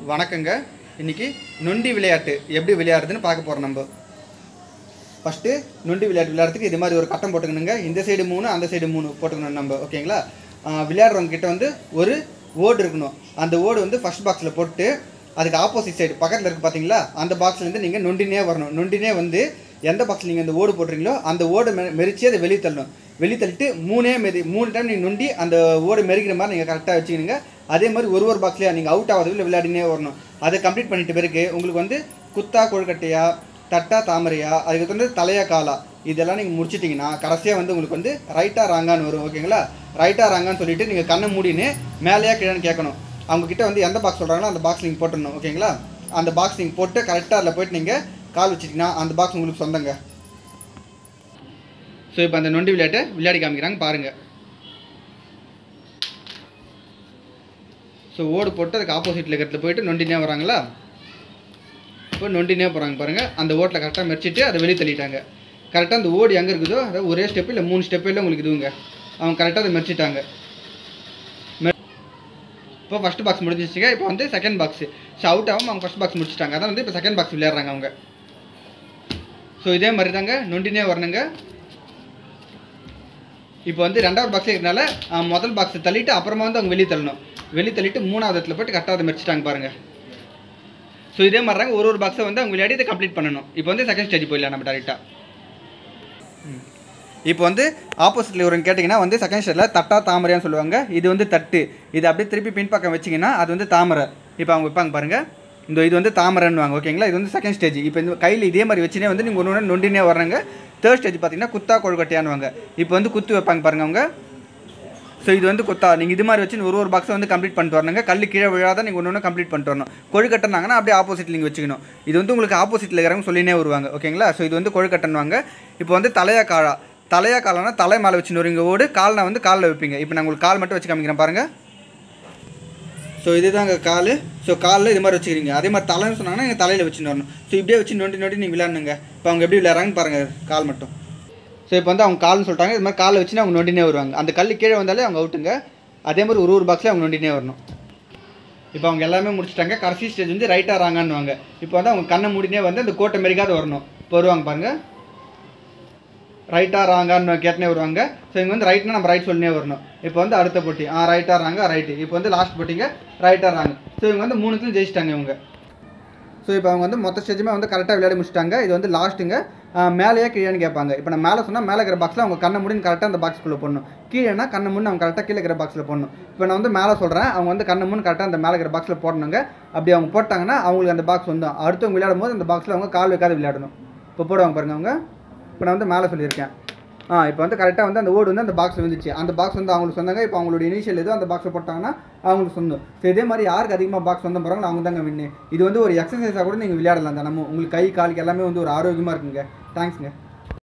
வணக்கங்க. இன்றைக்கி நொண்டி விளையாட்டு எப்படி விளையாடுறதுன்னு பார்க்க போகிறோம். நம்ம ஃபஸ்ட்டு நொண்டி விளையாட்டு விளையாடுறதுக்கு இது மாதிரி ஒரு கட்டம் போட்டுக்கணுங்க. இந்த சைடு 3 அந்த சைடு 3 போட்டுக்கணும் நம்ம. ஓகேங்களா? விளையாடுறவங்க கிட்ட வந்து ஒரு ஓடு இருக்கணும். அந்த ஓடு வந்து ஃபஸ்ட் பாக்ஸில் போட்டு அதுக்கு ஆப்போசிட் சைடு பக்கத்தில் இருக்குது பார்த்தீங்களா, அந்த பாக்ஸ்லேருந்து நீங்கள் நொண்டினே வரணும். நொண்டினே வந்து எந்த பாக்ஸில் நீங்கள் அந்த ஓடு போட்டுறீங்களோ அந்த ஓடு மெரிச்சு அதை வெளியே தள்ளணும். வெளியே தள்ளிட்டு 3 டைம் நீங்கள் நொண்டி அந்த ஓடு மெரிக்கிற மாதிரி நீங்கள் கரெக்டாக வச்சுக்கணுங்க. அதே மாதிரி ஒரு பாக்ஸ்லையா நீங்கள் அவுட் ஆகாதவில் விளையாடினே வரணும். அதை கம்ப்ளீட் பண்ணிட்டு பிறகு உங்களுக்கு வந்து குத்தா கொழுக்கட்டையா, தட்டா தாமரையா, அதுக்கு வந்து தலையா காலா, இதெல்லாம் நீங்கள் முடிச்சிட்டிங்கன்னா கடைசியாக வந்து உங்களுக்கு வந்து ரைட்டாக ராங்கான்னு வரும். ஓகேங்களா? ரைட்டாக ராங்கான்னு சொல்லிவிட்டு நீங்கள் கண்ணை மூடின்னு மேலேயா கீழேன்னு கேட்கணும். அவங்கக்கிட்ட வந்து எந்த பாக்ஸ் சொல்கிறாங்களோ அந்த பாக்ஸ் நீங்கள் போட்டுடணும். ஓகேங்களா? அந்த பாக்ஸ் நீங்கள் போட்டு கரெக்டாக அதில் போய்ட்டு நீங்கள் கால் வச்சிட்டிங்கன்னா அந்த பாக்ஸ் உங்களுக்கு சொந்தங்க. ஸோ இப்போ அந்த நொண்டி விளையாட்டை விளையாடி காமிக்கிறாங்க பாருங்கள். ஸோ ஓடு போட்டு அதுக்கு ஆப்போசிட்டில் இருக்கிறதுல போய்ட்டு நொண்டினே வராங்களா, இப்போ நொண்டினே போகிறாங்க பாருங்கள். அந்த ஓட்டில் கரெக்டாக மெரிச்சிட்டு அதை வெளியே தள்ளிட்டாங்க. கரெக்டாக அந்த ஓடு எங்கே இருக்குதோ அதை ஒரே ஸ்டெப்பு இல்லை 3 ஸ்டெப்பு இல்லை உங்களுக்கு இதுவுங்க. அவங்க கரெக்டாக அதை மெரிச்சிட்டாங்க. இப்போ ஃபஸ்ட் பாக்ஸ் முடிஞ்சிச்சுங்க. இப்போ வந்து செகண்ட் பாக்ஸு. ஸோ அவுட் ஆகும் அவங்க ஃபஸ்ட் பாக்ஸ் முடிச்சிட்டாங்க. அதான் வந்து இப்போ செகண்ட் பாக்ஸ் விளையாடுறாங்க அவங்க. ஸோ இதே மாதிரி தாங்க நொண்டினே வரணுங்க. இப்போ வந்து 2வது பாக்ஸே இருக்கிறனால முதல் பாக்ஸை தள்ளிட்டு அப்புறமா வந்து அவங்க வெளியே தள்ளணும். வெளியே தள்ளிட்டு 3வது இடத்துல போய்ட்டு கரெக்டாக அதை மெரிச்சிட்டாங்க பாருங்கள். ஸோ இதே மாதிரி தாங்க ஒரு பாக்ஸை வந்து அவங்க விளையாடி இதை கம்ப்ளீட் பண்ணணும். இப்போ வந்து செகண்ட் ஸ்டேஜ் போயிடலாம் நம்ம டேரெக்டாக. இப்போ வந்து ஆப்போசிட்டில் ஒரு கேட்டிங்கன்னா வந்து செகண்ட் ஸ்டேஜில் தட்டா தாமரையான்னு சொல்லுவாங்க. இது வந்து தட்டு. இது அப்படியே திருப்பி பின்பக்கம் வச்சிங்கன்னா அது வந்து தாமரை. இப்போ அவங்க வைப்பாங்க பாருங்கள். இது வந்து தாமரைன்னுவாங்க. ஓகேங்களா? இது வந்து செகண்ட் ஸ்டேஜ். இப்போ இந்த கையில் இதே மாதிரி வச்சுனே வந்து நீங்கள் ஒன்று நொண்டினே வர்றாங்க. தேர்ட் ஸ்டேஜ் பார்த்தீங்கன்னா குத்தா கொழுக்கட்டையானுவாங்க. இப்போ வந்து குத்து வைப்பாங்க பாருங்கள் அவங்க. ஸோ இது வந்து குத்தா. நீங்கள் இது மாதிரி வச்சு ஒரு பாக்ஸை வந்து கம்ப்ளீட் பண்ணிட்டு வரணுங்க. கல் கீழே விழாத நீங்கள் ஒன்று கம்ப்ளீட் பண்ணிட்டு வரணும். கொழுக்கட்டைனாங்கன்னா அப்படியே ஆப்போசிட்டில் நீங்கள் வச்சுக்கணும். இது வந்து உங்களுக்கு ஆப்போசிட்டில் இருக்கிறவங்க சொல்லினே வருவாங்க. ஓகேங்களா? ஸோ இது வந்து கொழுக்கட்டைன்னுவாங்க. இப்போ வந்து தலையா காலானா தலை மேலே வச்சுன்னு வருவீங்க ஓடு. கால்னா வந்து காலில் வைப்பீங்க. இப்போ நான் உங்களுக்கு கால் மட்டும் வச்சு காமிக்கிறேன் பாருங்கள். ஸோ இதுதாங்க கால். ஸோ காலில் இது மாதிரி வச்சுக்கிறீங்க. அதே மாதிரி தலைன்னு சொன்னாங்கன்னா நீங்கள் தலையில் வச்சுன்னு வரணும். ஸோ இப்படியே வச்சு நோண்டி நீங்கள் விளையாடணுங்க. இப்போ அவங்க எப்படி விளையாடுறாங்கன்னு பாருங்கள். கால் மட்டும். ஸோ இப்போ வந்து அவங்க கால்னு சொல்லிட்டாங்க. இது மாதிரி காலை வச்சுன்னு அவங்க நோண்டினே வருவாங்க. அந்த கல் கீழே வந்தாலே அவங்க அவுட்டுங்க. அதே மாதிரி ஒரு பாக்ஸில் அவங்க நோண்டினே வரணும். இப்போ அவங்க எல்லாமே முடிச்சிட்டாங்க. கடைசி ஸ்டேஜ் வந்து ரைட்டாக ராங்கான்னுவாங்க. இப்போ வந்து அவங்க கண்ணை மூடினே வந்து அந்த கோட்டை மெரிக்காத வரணும். இப்போ வருவாங்க பாருங்கள். ரைட்டாக ராங்கான்னு கேட்டனே வருவாங்க. ஸோ இங்கே வந்து ரைட்னா நம்ம ரைட் சொல்லினே வரணும். இப்போ வந்து அடுத்த போட்டி ரைட்டாக ராங்க ரைட்டு. இப்போ வந்து லாஸ்ட் போட்டிங்க ரைட்டாக ராங்க. ஸோ இவங்க வந்து 3த்துலையும் ஜெயிச்சிட்டாங்க இவங்க. ஸோ இப்போ அவங்க வந்து மொத்த ஸ்டேஜுமே வந்து கரெக்டாக விளையாடி முடிச்சிட்டாங்க. இது வந்து லாஸ்ட்டுங்க. மேலேயே கீழேன்னு கேட்பாங்க. இப்போ நான் மேலே சொன்னால் மேலே இருக்கிற பாக்ஸில் அவங்க கண்ணை முடின்னு கரெக்டாக அந்த பாக்ஸ்க்குள்ளே போடணும். கீழேனா கண்ணை முன்னு அவங்க கரெக்டாக கீழே இருக்கிற பாக்ஸில் போடணும். இப்போ நான் வந்து மேலே சொல்கிறேன். அவங்க வந்து கண்ணை முன்னு கரெக்டாக அந்த மேலே இருக்கிற பாக்ஸில் போடணுங்க. அப்படி அவங்க போட்டாங்கன்னா அவங்களுக்கு அந்த பாக்ஸ் வந்து அடுத்தவங்க விளையாடும் போது அந்த பாக்ஸில் அவங்க கால் வைக்காத விளையாடணும். இப்போ போடுவாங்க பாருங்கள் அவங்க. இப்போ நான் வந்து மேலே சொல்லியிருக்கேன். இப்போ வந்து கரெக்டாக வந்து அந்த ஓடு வந்து அந்த பாக்ஸில் வந்துச்சு. அந்த பாக்ஸ் வந்து அவங்களுக்கு சொன்னாங்க. இப்போ அவங்களோட இனிஷியல் எதுவும் அந்த பாக்ஸில் போட்டாங்கன்னா அவங்களுக்கு சொந்தம். ஸோ இதே மாதிரி யாருக்கு அதிகமாக பாக்ஸ் வந்து போகிறாங்களோ அவங்க தாங்க வின்னு. இது வந்து ஒரு எக்ஸசைஸாக கூட நீங்கள் விளையாடலாம். தினமும் உங்களுக்கு கை காலுக்கு எல்லாமே வந்து ஒரு ஆரோக்கியமாக இருக்குங்க. தேங்க்ஸுங்க.